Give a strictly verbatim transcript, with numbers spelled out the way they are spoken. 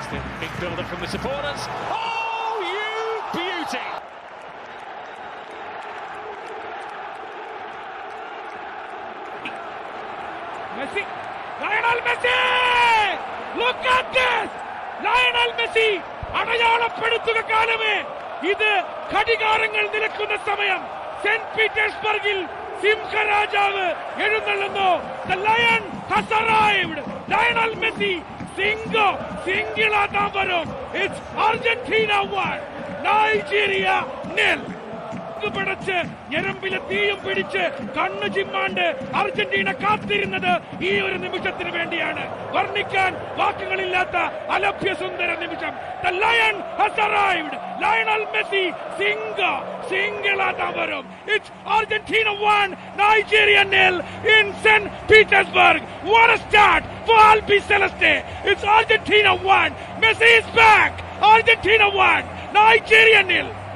Big build-up from the supporters. Oh, you beauty! Messi, Lionel Messi! Look at this! Lionel Messi! അടയാളപ്പെടുത്തുക കാലമേ ഇത് ഘടികാരങ്ങൾ നിലക്കുന്ന സമയം. Saint പീറ്റേഴ്സ്ബർഗിൽ സിംഹരാജാവ് എഴുന്നള്ളുന്നു. The lion has arrived. Lionel Messi, Singham സിംഗിളാതാ വരും. It's Argentina one, Nigeria nil. പിടച്ച് ഞരമ്പിലെ തീയും പിടിച്ച് കണ്ണു ചിമ്മാണ്ട് Argentina കാത്തിരുന്നത് ഈ ഒരു നിമിഷത്തിന് വേണ്ടിയാണ്. വർണ്ണിക്കാൻ വാക്കുകളില്ലാത്ത അലഭ്യ സുന്ദര നിമിഷം. The lion has arrived. Lionel Messi, Singham സിംഗിളാതാ വരും. It's Argentina one, Nigeria nil in Saint Petersburg. What a start for Albi Celeste. It's Argentina one. Messi is back. Argentina one, Nigeria nil.